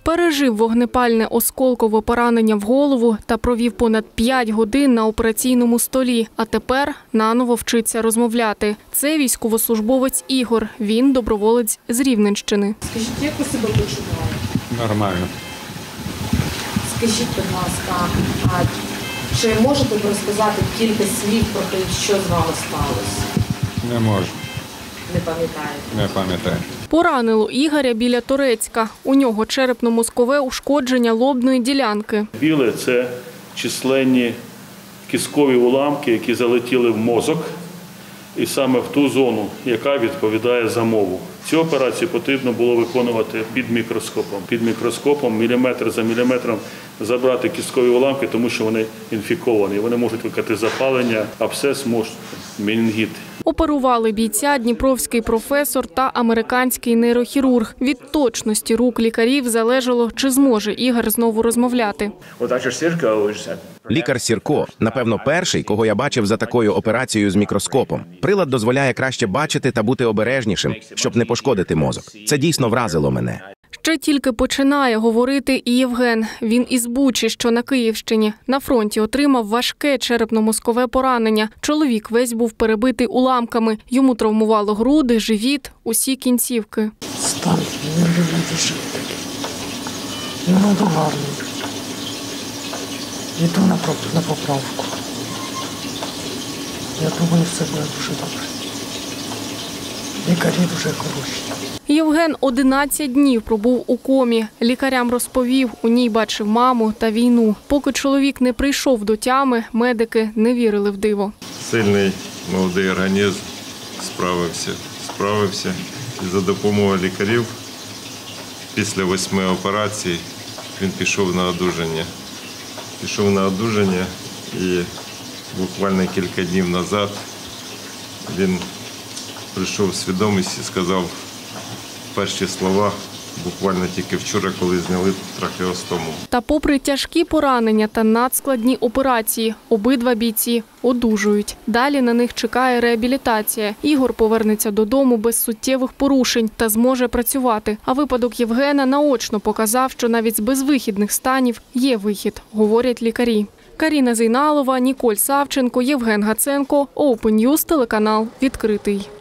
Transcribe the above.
Пережив вогнепальне осколкове поранення в голову та провів понад 5 годин на операційному столі, а тепер наново вчиться розмовляти. Це військовослужбовець Ігор, він доброволець з Рівненщини. Скажіть, як ви себе почуваєте? Нормально. Скажіть, будь ласка, а чи можете ви розказати кілька слів про те, що з вами сталося? Не можу. Не пам'ятаєте? Не пам'ятаю. Поранило Ігоря біля Торецька. У нього черепно-мозкове ушкодження лобної ділянки. Біле – це численні кісткові уламки, які залетіли в мозок, і саме в ту зону, яка відповідає за мову. Цю операцію потрібно було виконувати під мікроскопом. Під мікроскопом, міліметр за міліметром забрати кісткові уламки, тому що вони інфіковані. Вони можуть викликати запалення, абсцес, менінгіт. Оперували бійця дніпровський професор та американський нейрохірург. Від точності рук лікарів залежало, чи зможе Ігор знову розмовляти. Лікар Сірко, напевно, перший, кого я бачив за такою операцією з мікроскопом. Прилад дозволяє краще бачити та бути обережнішим, щоб не пошкодити мозок. Це дійсно вразило мене. Ще тільки починає говорити і Євген. Він із Бучі, що на Київщині. На фронті отримав важке черепно-мозкове поранення. Чоловік весь був перебитий уламками. Йому травмувало груди, живіт, усі кінцівки. Стан не дуже. Ну, гарний. Йду на поправку. Я думаю, все буде дуже добре. Лікарі дуже хороші. Євген 11 днів пробув у комі. Лікарям розповів, у ній бачив маму та війну. Поки чоловік не прийшов до тями, медики не вірили в диво. Сильний молодий організм справився. І за допомогою лікарів після 8 операцій він пішов на одужання. І буквально кілька днів назад він прийшов в свідомість і сказав перші слова буквально тільки вчора, коли зняли трахеостому. Та попри тяжкі поранення та надскладні операції, обидва бійці одужують. Далі на них чекає реабілітація. Ігор повернеться додому без суттєвих порушень та зможе працювати. А випадок Євгена наочно показав, що навіть з безвихідних станів є вихід, говорять лікарі. Каріна Зейналова, Ніколь Савченко, Євген Гаценко, Open News, телеканал «Відкритий».